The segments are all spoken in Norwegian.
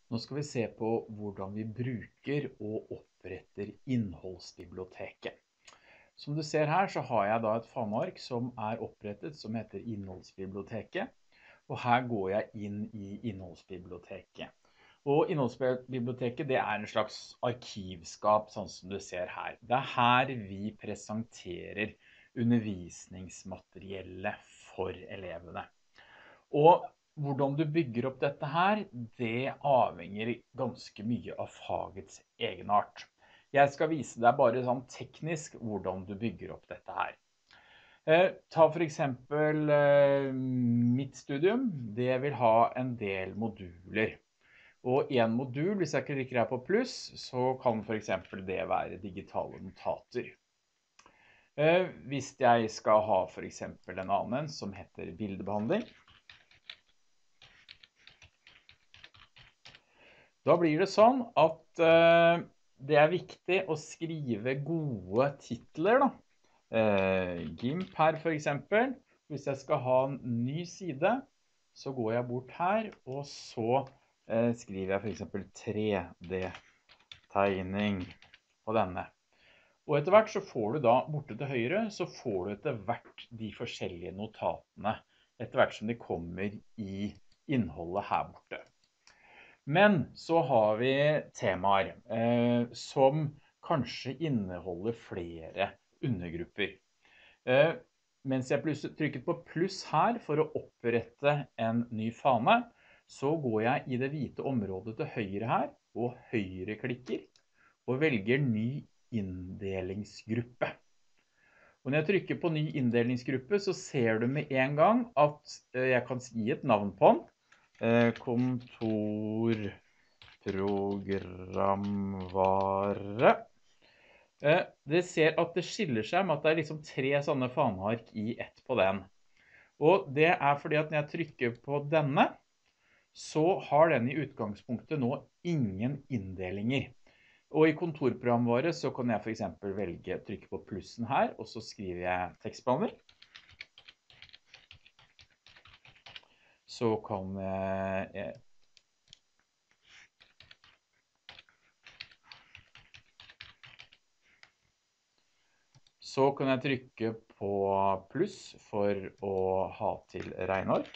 Nå skal vi se på hvordan vi bruker og oppretter innholdsbiblioteket. Som du ser her så har jeg da et faneark som er opprettet som heter innholdsbiblioteket. Og her går jeg inn i innholdsbiblioteket. Og innholdsbiblioteket det er en slags arkivskap sånn som du ser her. Det er her vi presenterer undervisningsmateriellet for elevene. Og hvordan du bygger opp dette her, det avhenger ganske mye av fagets egenart. Jeg skal vise deg bare sånn teknisk hvordan du bygger opp dette her. Ta for eksempel mitt studium, det vil ha en del moduler. Og en modul, hvis jeg klikker her på pluss, så kan for eksempel det være digitale notater. Hvis jeg skal ha for eksempel en annen som heter bildebehandling, da blir det sånn at det er viktig å skrive gode titler da. GIMP her for eksempel. Hvis jeg skal ha en ny side, så går jeg bort her, og så skriver jeg for eksempel 3D-tegning på denne. Og etter hvert så får du da, borte til høyre, så får du etter hvert de forskjellige notatene, etter hvert som de kommer i innholdet her borte. Men så har vi temaer som kanskje inneholder flere undergrupper. Mens jeg trykket på pluss her for å opprette en ny fane, så går jeg i det hvite området til høyre her, og høyreklikker, og velger ny inndelingsgruppe. Og når jeg trykker på ny inndelingsgruppe, så ser du med en gang at jeg kan gi et navn på den. Kontorprogramvare. Det ser at det skiller seg med at det er liksom 3 sånne faneark i ett på den. Og det er fordi at når jeg trykker på denne, så har den i utgangspunktet nå ingen inndelinger. Og i kontorprogramvare så kan jeg for eksempel trykke på plussen her, og så skriver jeg tekstbehandler. Så kan jeg trykke på pluss for å ha til regneark.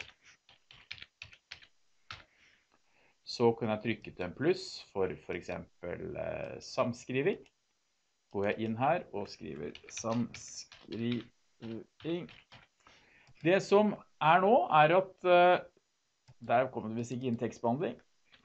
Så kan jeg trykke til en pluss for eksempel samskriving. Går jeg inn her og skriver samskriving. Det som er nå er at, der kommer det visst ikke inn tekstbehandling.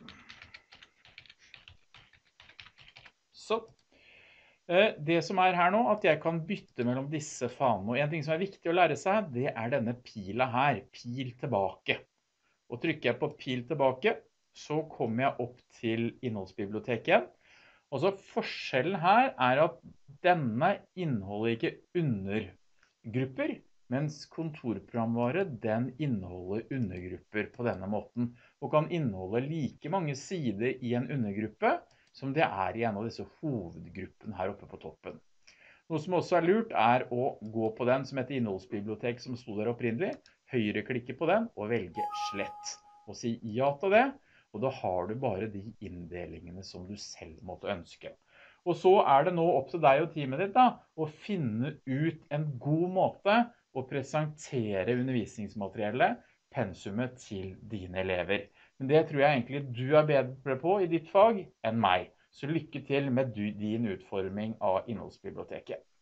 Så. Det som er her nå, at jeg kan bytte mellom disse fanene. Og en ting som er viktig å lære seg, det er denne pila her, pil tilbake. Og trykker jeg på pil tilbake, så kommer jeg opp til innholdsbiblioteket. Og så forskjellen her er at denne inneholder ikke undergrupper, mens kontorprogramvare, den inneholder undergrupper på denne måten, og kan inneholde like mange sider i en undergruppe, som det er i en av disse hovedgruppene her oppe på toppen. Noe som også er lurt er å gå på den som heter innholdsbibliotek som stod der opprinnelig, høyreklikke på den og velge slett, og si ja til det, og da har du bare de inndelingene som du selv måtte ønske. Og så er det nå opp til deg og teamet ditt da, å finne ut en god måte å presentere undervisningsmateriellet, pensumet til dine elever. Men det tror jeg egentlig du er bedre på i ditt fag enn meg. Så lykke til med din utforming av innholdsbiblioteket.